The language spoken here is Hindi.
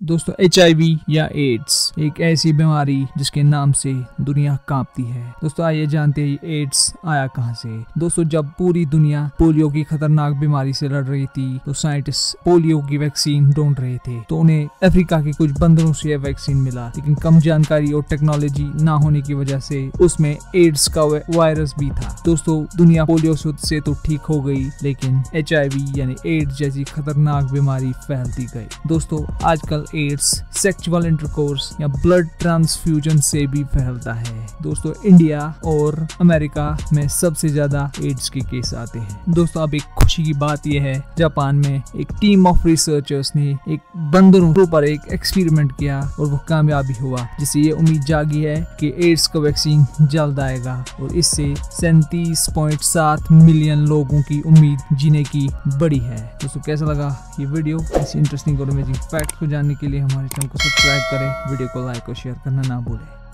दोस्तों HIV या एड्स एक ऐसी बीमारी जिसके नाम से दुनिया कांपती है। दोस्तों आइए जानते हैं एड्स आया कहां से। दोस्तों जब पूरी दुनिया पोलियो की खतरनाक बीमारी से लड़ रही थी तो साइंटिस्ट पोलियो की वैक्सीन ढूंढ रहे थे, तो उन्हें अफ्रीका के कुछ बंदरों से यह वैक्सीन मिला, लेकिन कम जानकारी और टेक्नोलॉजी ना होने की वजह से उसमें एड्स का वायरस भी था। दोस्तों दुनिया पोलियो से तो ठीक हो गई, लेकिन HIV यानी एड्स जैसी खतरनाक बीमारी फैलती गई। दोस्तों आजकल एड्स सेक्सुअल इंटरकोर्स या ब्लड ट्रांसफ्यूजन से भी फैलता है। दोस्तों इंडिया और अमेरिका में सबसे ज्यादा एड्स के केस आते हैं। दोस्तों अब एक खुशी की बात यह है, जापान में एक टीम ऑफ रिसर्चर्स ने एक बंदरों पर एक एक्सपेरिमेंट किया और वो कामयाबी हुआ, जिससे ये उम्मीद जागी है कि एड्स का वैक्सीन जल्द आएगा और इससे 37.7 मिलियन लोगों की उम्मीद जीने की बढ़ी है। दोस्तों कैसा लगा ये वीडियो? ऐसी इंटरेस्टिंग और अमेजिंग फैक्ट को जानने के लिए हमारे चैनल को सब्सक्राइब करें, वीडियो को लाइक और शेयर करना ना भूलें।